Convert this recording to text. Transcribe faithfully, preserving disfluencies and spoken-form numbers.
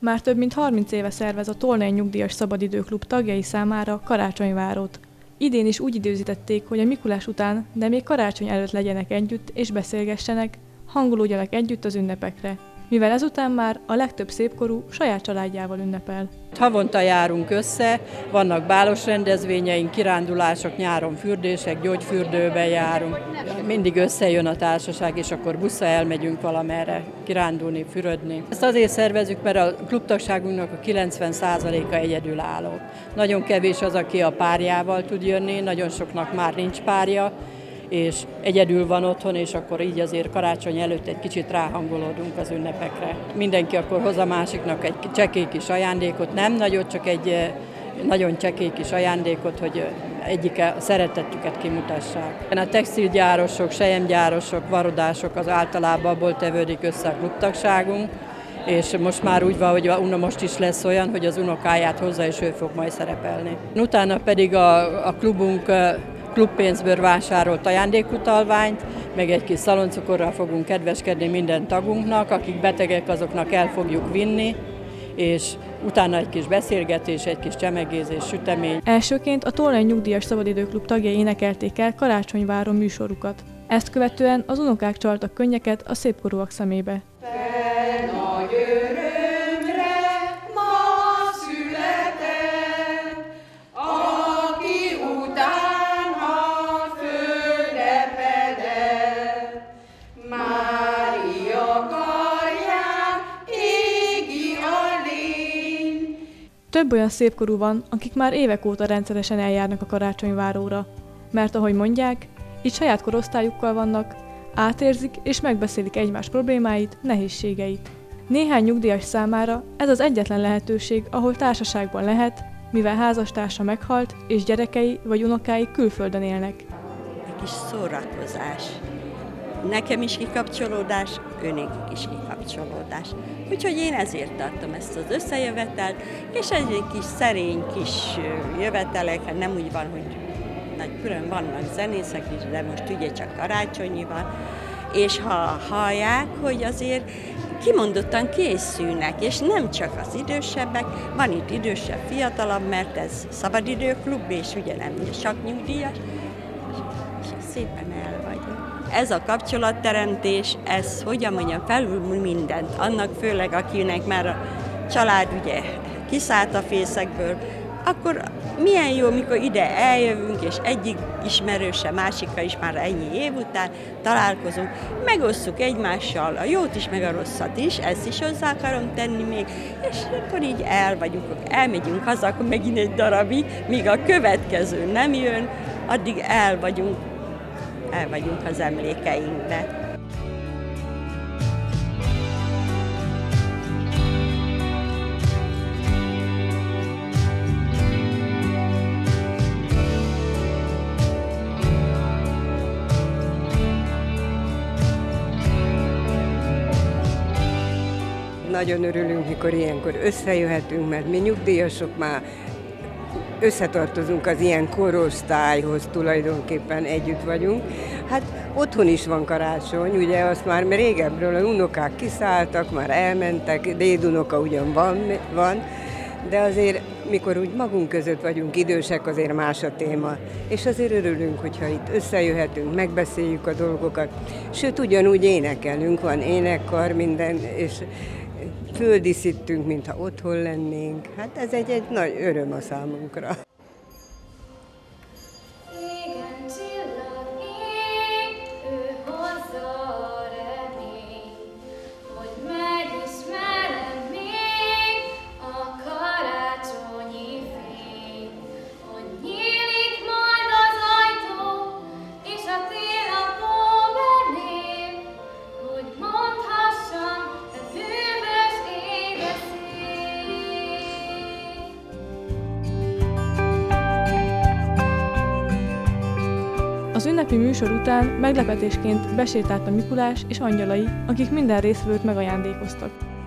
már több mint harminc éve szervez a Tolnai Nyugdíjas Szabadidőklub tagjai számára karácsonyvárót. Idén is úgy időzítették, hogy a Mikulás után, de még karácsony előtt legyenek együtt és beszélgessenek, hangolódjanak együtt az ünnepekre, mivel ezután már a legtöbb szépkorú saját családjával ünnepel. Havonta járunk össze, vannak bálos rendezvényeink, kirándulások, nyáron fürdések, gyógyfürdőben járunk. Mindig összejön a társaság, és akkor busszal elmegyünk valamerre kirándulni, fürödni. Ezt azért szervezzük, mert a klubtagságunknak a kilencven százaléka egyedülálló. Nagyon kevés az, aki a párjával tud jönni, nagyon soknak már nincs párja, és egyedül van otthon, és akkor így azért karácsony előtt egy kicsit ráhangolódunk az ünnepekre. Mindenki akkor hoz a másiknak egy csekély kis ajándékot, nem nagyot, csak egy nagyon csekély kis ajándékot, hogy egyike a szeretetüket kimutassák. A textilgyárosok, selyemgyárosok, varodások az általában abból tevődik össze a klubtagságunk, és most már úgy van, hogy Una most is lesz olyan, hogy az unokáját hozza, és ő fog majd szerepelni. Utána pedig a, a klubunk klubpénzből vásárolt ajándékutalványt, meg egy kis szaloncukorral fogunk kedveskedni minden tagunknak, akik betegek, azoknak el fogjuk vinni, és utána egy kis beszélgetés, egy kis csemegézés, sütemény. Elsőként a Tolnai Nyugdíjas Szabadidőklub tagjai énekelték el karácsonyváró műsorukat. Ezt követően az unokák csaltak könnyeket a szépkorúak szemébe. Több olyan szépkorú van, akik már évek óta rendszeresen eljárnak a karácsonyváróra, mert ahogy mondják, itt saját korosztályukkal vannak, átérzik és megbeszélik egymás problémáit, nehézségeit. Néhány nyugdíjas számára ez az egyetlen lehetőség, ahol társaságban lehet, mivel házastársa meghalt és gyerekei vagy unokái külföldön élnek. Egy kis szórakozás. Nekem is kikapcsolódás, őnékik is kikapcsolódás. Úgyhogy én ezért tartom ezt az összejövetelt, és ez egy kis szerény kis jövetelek, nem úgy van, hogy nagy külön vannak zenészek is, de most ugye csak karácsonyi van, és ha hallják, hogy azért kimondottan készülnek, és nem csak az idősebbek, van itt idősebb, fiatalabb, mert ez szabadidőklub, és ugye nem csak nyugdíjas, és szépen el vagyok. Ez a kapcsolatteremtés, ez, hogyan mondjam, felül mindent. Annak főleg, akinek már a család ugye kiszállt a fészekből, akkor milyen jó, mikor ide eljövünk, és egyik ismerőse, másikkal is már ennyi év után találkozunk, megosszuk egymással a jót is, meg a rosszat is, ezt is hozzá akarom tenni még, és akkor így el vagyunk, elmegyünk haza, akkor megint egy darabig, míg a következő nem jön, addig el vagyunk, el vagyunk az emlékeinkbe. Nagyon örülünk, mikor ilyenkor összejöhetünk, mert mi nyugdíjasok már összetartozunk az ilyen korosztályhoz, tulajdonképpen együtt vagyunk. Hát otthon is van karácsony, ugye azt már régebről az unokák kiszálltak, már elmentek, dédunoka ugyan van, van, de azért mikor úgy magunk között vagyunk idősek, azért más a téma. És azért örülünk, hogyha itt összejöhetünk, megbeszéljük a dolgokat, sőt ugyanúgy énekelünk, van énekkar, minden, és földíszítünk, mintha otthon lennénk. Hát ez egy, egy nagy öröm a számunkra. Az ünnepi műsor után meglepetésként besétált a Mikulás és angyalai, akik minden résztvevőt megajándékoztak.